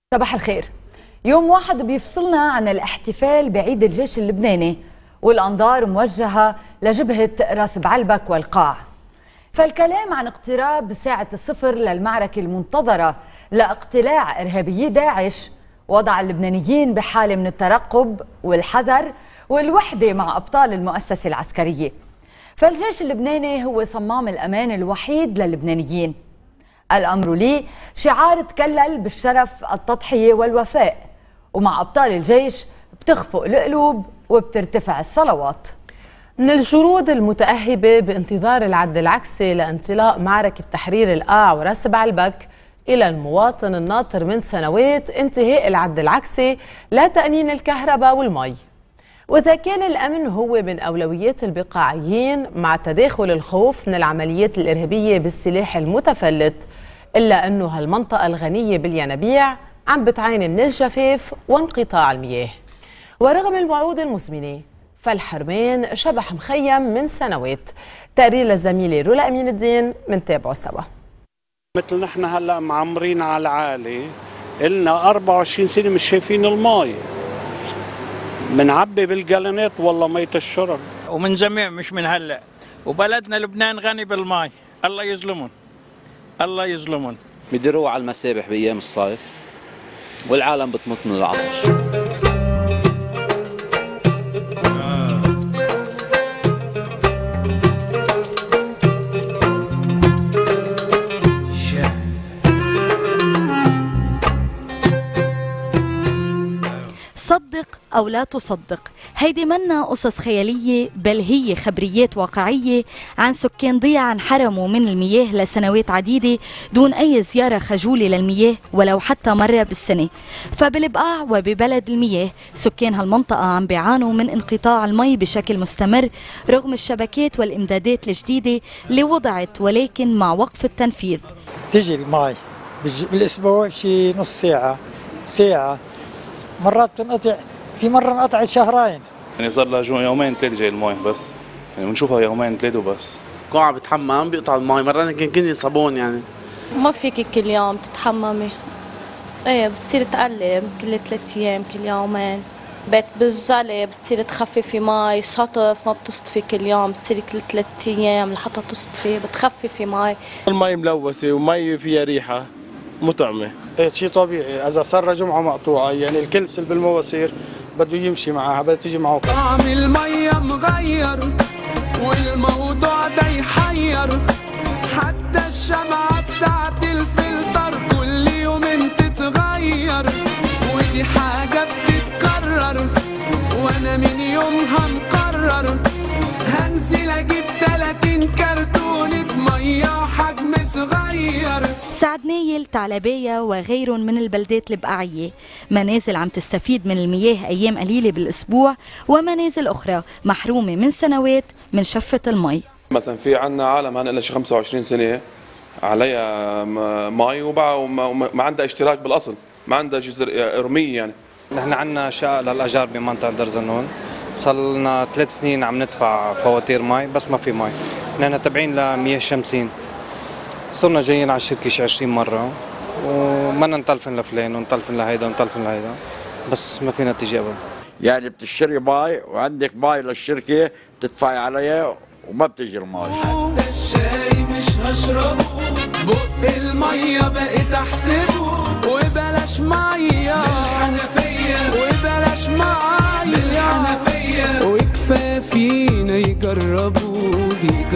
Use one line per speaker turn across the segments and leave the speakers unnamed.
صباح الخير. يوم واحد بيفصلنا عن الاحتفال بعيد الجيش اللبناني والأنظار موجهة لجبهة راس بعلبك والقاع. فالكلام عن اقتراب ساعة الصفر للمعركة المنتظرة لاقتلاع إرهابيي داعش وضع اللبنانيين بحالة من الترقب والحذر والوحدة مع أبطال المؤسسة العسكرية. فالجيش اللبناني هو صمام الأمان الوحيد للبنانيين. الأمر لي شعار تكلل بالشرف، التضحية والوفاء، ومع أبطال الجيش بتخفق القلوب وبترتفع الصلوات.
من الجرود المتأهبة بانتظار العد العكسي لانطلاق معركة تحرير القاع وراس بعلبك إلى المواطن الناطر من سنوات انتهاء العد العكسي لتأمين الكهرباء والمي. وإذا كان الأمن هو من أولويات البقاعيين مع تداخل الخوف من العمليات الإرهابية بالسلاح المتفلت، إلا أنه هالمنطقة الغنية بالينابيع عم بتعاني من الجفاف وانقطاع المياه. ورغم الوعود المزمنة فالحرمين شبح مخيم من سنوات. تقرير للزميلة رولا أمين الدين منتابعه سوا.
مثل نحن هلا معمرين على العالي إلنا 24 سنة مش شايفين المي، منعبي بالجالونات والله مية الشرب.
ومن زمان مش من هلا، وبلدنا لبنان غني بالماء. الله يظلمهم الله يظلمهم.
بيديروها على المسابح بايام الصيف والعالم بتموت من العطش.
صدق أو لا تصدق، هيدي منا قصص خيالية بل هي خبريات واقعية عن سكان ضيعا انحرموا من المياه لسنوات عديدة دون أي زيارة خجولة للمياه ولو حتى مرة بالسنة. فبالبقاع وببلد المياه سكان هالمنطقة عم بيعانوا من انقطاع المي بشكل مستمر رغم الشبكات والإمدادات الجديدة اللي وضعت، ولكن مع وقف التنفيذ.
تجي المي بالأسبوع شي نص ساعة، مرات تنقطع، في مرة انقطعت شهرين.
يعني صار لها يومين ثلاثة جاي المي بس، يعني بنشوفها يومين ثلاثة وبس.
بكون عم بتحمم بيقطع المي، مرات كني صابون يعني.
ما فيك كل يوم تتحممي. ايه بتصير تقلب كل 3 ايام كل يومين. بيت بالزلة بتصير تخففي مي، سطف ما بتصطفي كل يوم، بتصير كل 3 ايام لحتى تصطفي بتخففي مي.
المي ملوثة ومي فيها ريحة مطعمة.
ايه شيء طبيعي، اذا صار جمعة مقطوعة يعني الكنسل بالمواسير بده يمشي معها، بدها تيجي معه.
طعم المية مغير والموضوع ده يحير، حتى الشمعة بتاعت الفلتر كل يومين تتغير، ودي حاجة بتتكرر وانا من يومها مقرر هنزل اجيب 30 كرتونة مية حجم صغير.
سعد نايل، تعلباية وغير من البلدات البقاعية منازل عم تستفيد من المياه أيام قليلة بالأسبوع، ومنازل أخرى محرومة من سنوات من شفة المي.
مثلا في عنا عالم هن لها شي 25 سنة عليها مي وما عندها اشتراك بالأصل، ما عندها جزر رمية يعني.
نحن عنا شقق للأجار بمنطقة درزنون، صار لنا 3 سنين عم ندفع فواتير مي بس ما في مي. نحن تابعين لمياه شمسين، صرنا جايين على الشركة شي 20 مرة ومنا نطلفن لفلان ونطلفن لهيدا ونطلفن لهيدا، بس ما فينا نتيجة أبدا.
يعني بتشتري مي وعندك مي للشركة بتدفعي عليها وما بتجي المي.
حتى الشاي مش هشربه، بق المية بقيت احسبه، وبلاش مية بالحنفية، وبلاش مية بالحنفية، وكفافينا يجربوه.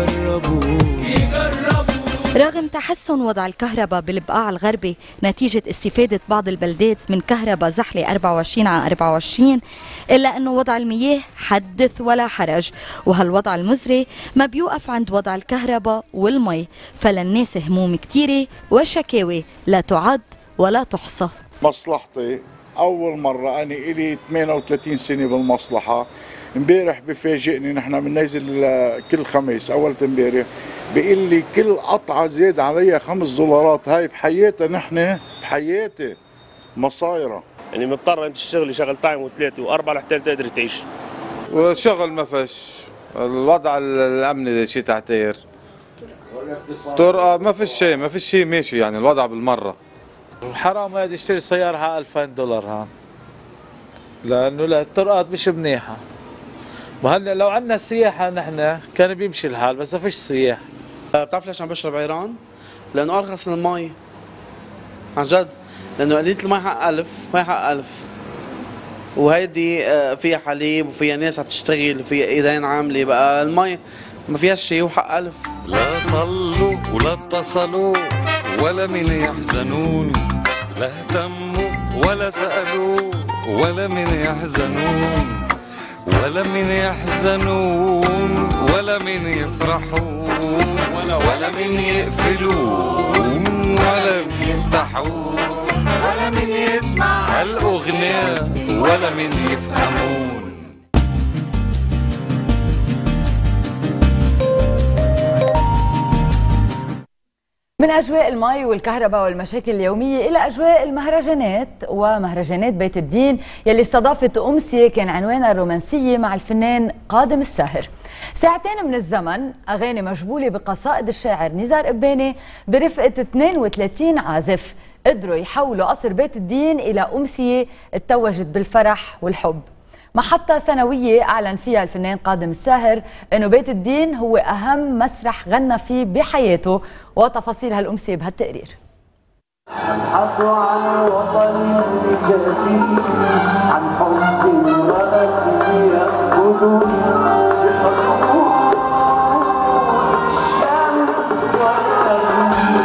رغم تحسن وضع الكهرباء بالبقاع الغربي نتيجة استفادة بعض البلدات من كهرباء زحلة 24/24، إلا أنه وضع المياه حدث ولا حرج، وهالوضع المزري ما بيوقف عند وضع الكهرباء والمي، فللناس هموم كتيرة وشكاوي لا تعد ولا تحصى.
مصلحتي أول مرة، أنا إلي 38 سنة بالمصلحة. امبارح بفاجئني، نحن بننزل كل خميس، أول امبارح بيقول لي كل قطعة زياد عليها $5. هاي بحياتها، نحن بحياتي مصايرة.
يعني مضطر انت تشتغلي شغلتين و3 و4 لحتى تقدر تعيش.
والشغل ما فيش، الوضع الأمني شيء تعتير. طرقة ما فيش شيء ماشي، يعني الوضع بالمرة.
حرام واحد يشتري سيارة على 2000 دولار هان، لأنه الطرقات مش منيحة. وهلا لو عندنا سياحة نحن كان بيمشي الحال، بس ما فيش سياح.
بتعرف ليش عم بشرب عيران؟ لأنه أرخص من المي. عن جد، لأنه قليلة المي حق 1000، مي حق 1000. وهيدي فيها حليب وفيها ناس عم تشتغل وفيها ايدين عامله، بقى المي ما فيها شيء وحق 1000.
لا طلوا ولا اتصلوا ولا من يحزنون، لا اهتموا ولا سألوا ولا من يحزنون، ولا من يحزنون ولا من يفرحون، ولا من يقفلون ولا من يفتحون، ولا من يسمع الأغنية ولا من يفهمون.
من أجواء المي والكهرباء والمشاكل اليومية إلى أجواء المهرجانات ومهرجانات بيت الدين يلي استضافت أمسية كان عنوانها الرومانسية مع الفنان قادم الساهر. ساعتين من الزمن، أغاني مجبولة بقصائد الشاعر نزار قباني برفقة 32 عازف قدروا يحولوا قصر بيت الدين إلى أمسية اتوجت بالفرح والحب. محطة سنوية أعلن فيها الفنان قادم الساهر أنه بيت الدين هو أهم مسرح غنى فيه بحياته، وتفاصيل هالأمسية بهالتقرير.
حطوا عن وطني الجديد، عن حب امرأتي يأخذوني بحضور الشمس والنجم.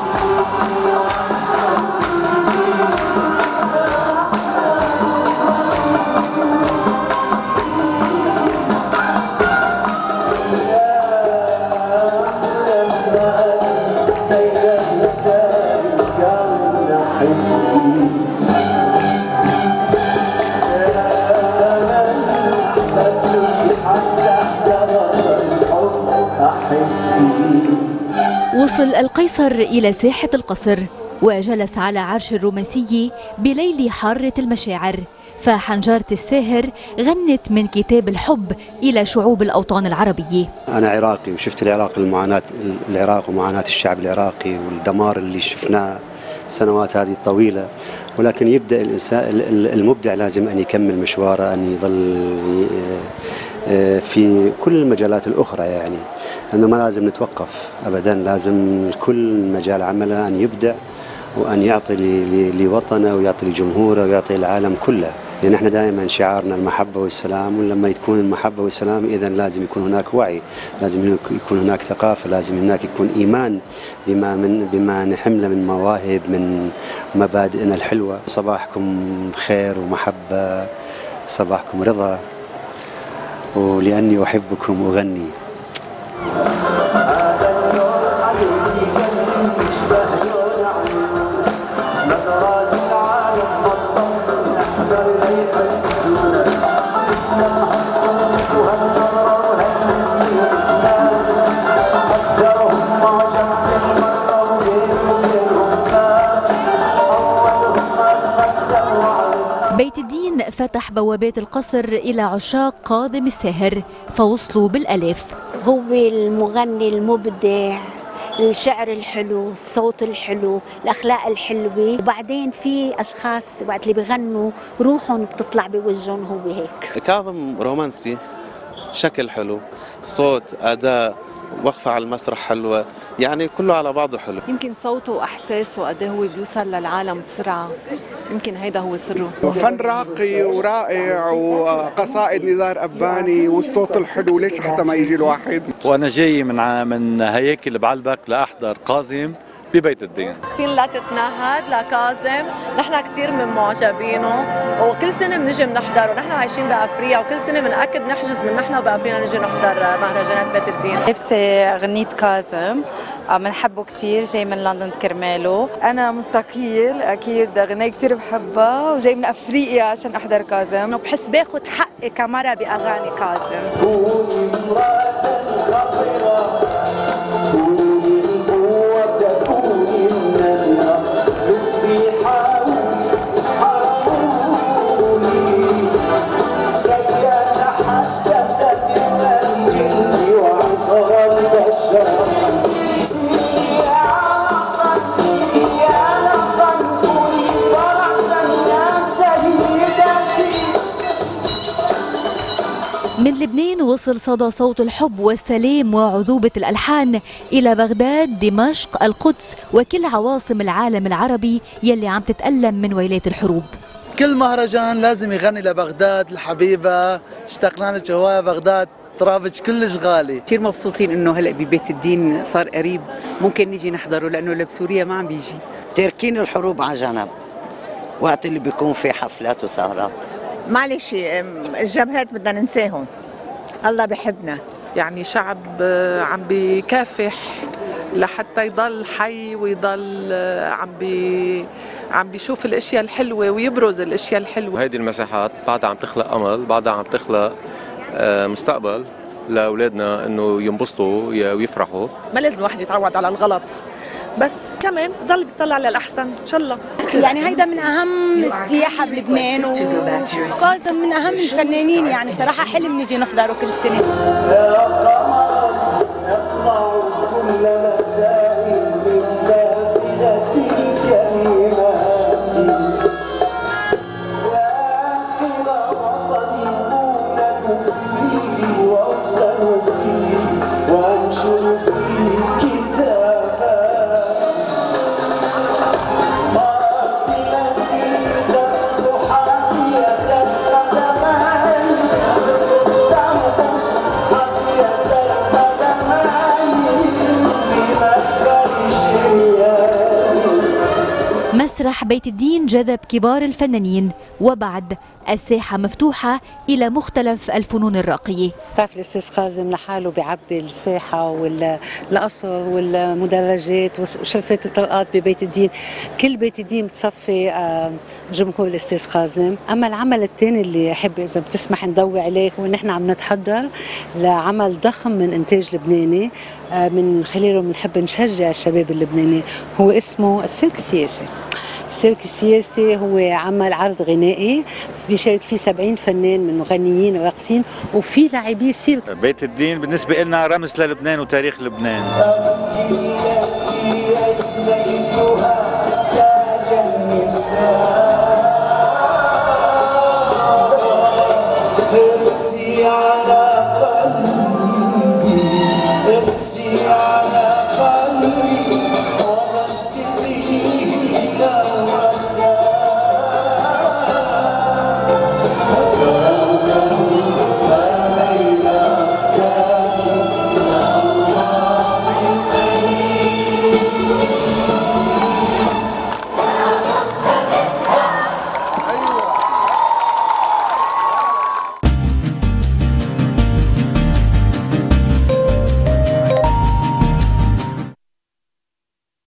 وصل القيصر إلى ساحة القصر وجلس على عرش الرومانسية بليل حارة المشاعر، فحنجرة الساهر غنت من كتاب الحب إلى شعوب الأوطان العربية.
أنا عراقي وشفت العراق ومعاناة الشعب العراقي والدمار اللي شفناه السنوات هذه الطويلة، ولكن يبدأ الإنسان المبدع لازم أن يكمل مشواره، أن يظل في كل المجالات الأخرى، يعني أنه ما لازم نتوقف أبدا، لازم كل مجال عمله أن يبدع وأن يعطي لوطنه ويعطي لجمهوره ويعطي العالم كله، لأن احنا دائما شعارنا المحبة والسلام، ولما تكون المحبة والسلام إذا لازم يكون هناك وعي، لازم يكون هناك ثقافة، لازم هناك يكون إيمان بما نحمله من مواهب، من مبادئنا الحلوة. صباحكم خير ومحبة، صباحكم رضا، ولأني أحبكم أغني.
بيت الدين فتح بوابات القصر إلى عشاق قادم الساهر فوصلوا بالألاف.
هو المغني المبدع، الشعر الحلو، الصوت الحلو، الأخلاق الحلوة، وبعدين في أشخاص وقت اللي بيغنوا روحهم بتطلع بوجههم. هو هيك
كاظم رومانسي، شكل حلو، صوت، أداء، وقفة على المسرح حلوة، يعني كله على بعضه حلو.
يمكن صوته وأحساسه قد هو بيوصل للعالم بسرعة، يمكن هيدا هو سره.
فن راقي ورائع وقصائد نزار قباني والصوت الحلو، ليش حتى ما يجي الواحد.
وانا جاي من هياكل بعلبك لاحضر قاسم ببيت الدين.
سين لا تتنهد لكاظم، نحن كثير من معجبينه وكل سنه بنجي بنحضر، ونحن عايشين بافريقيا وكل سنه بنأكد نحجز من نحن وبافريقيا نجي نحضر مهرجانات بيت الدين.
لابسه اغنيه كاظم، بنحبه كثير، جاي من لندن كرماله.
انا مستقيل، اكيد اغنيه كثير بحبها، وجاي من افريقيا عشان احضر كاظم،
وبحس باخذ حقي كمره باغاني كاظم.
وصل صدى صوت الحب والسلام وعذوبة الألحان إلى بغداد، دمشق، القدس وكل عواصم العالم العربي يلي عم تتألم من ويلات الحروب.
كل مهرجان لازم يغني لبغداد الحبيبة، اشتقنا لك هواية بغداد، ترابج كلش غالي.
كثير مبسوطين انه هلا ببيت الدين صار قريب، ممكن نيجي نحضره لانه بسوريا ما عم بيجي.
تاركين الحروب على جنب وقت اللي بيكون في حفلات وسهرات.
معلش الجبهات بدنا ننساهم، الله بحبنا.
يعني شعب عم بيكافح لحتى يضل حي ويضل عم بيشوف الاشياء الحلوه ويبرز الاشياء الحلوه.
هيدي المساحات بعدها عم تخلق امل، بعدها عم تخلق مستقبل لاولادنا انه ينبسطوا ويفرحوا.
ما لازم الواحد يتعود على الغلط، بس كمان ضل بيطلع للاحسن ان شاء الله.
يعني هيدا من اهم السياحه بلبنان، وكاظم من اهم الفنانين، يعني صراحه حلم نيجي نحضره كل سنه.
يا قمر اطلع كل مساء من نافذة كلماتي، يا أحلى وطني أولد فيه وأدفن فيه وأنشر فيه كتابا، قاتلتي درس حافية القدمين، تنقص حافية القدمين بمدخل شريان.
مسرح بيت الدين جذب كبار الفنانين، وبعد الساحة مفتوحة إلى مختلف الفنون الراقية.
بتعرف الأستاذ كاظم لحاله بيعبي الساحة والقصر والمدرجات وشرفات الطلقات ببيت الدين، كل بيت الدين بتصفي جمهور الأستاذ كاظم. أما العمل الثاني اللي أحب إذا بتسمح نضوي عليه هو نحن عم نتحضر لعمل ضخم من إنتاج لبناني، من خلاله بنحب نشجع الشباب اللبناني، هو اسمه السيرك السياسي. السيرك السياسي هو عمل عرض غنائي بيشارك فيه 70 فنان من مغنيين وراقصين وفي لاعبي سيرك.
بيت الدين بالنسبة لنا رمز للبنان وتاريخ لبنان.
أسميتها تاج النساء.